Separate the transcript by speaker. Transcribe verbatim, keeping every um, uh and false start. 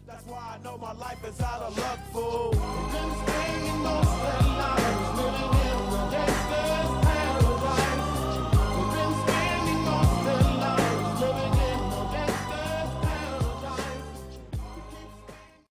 Speaker 1: That's why I know my life is out of luck, fool.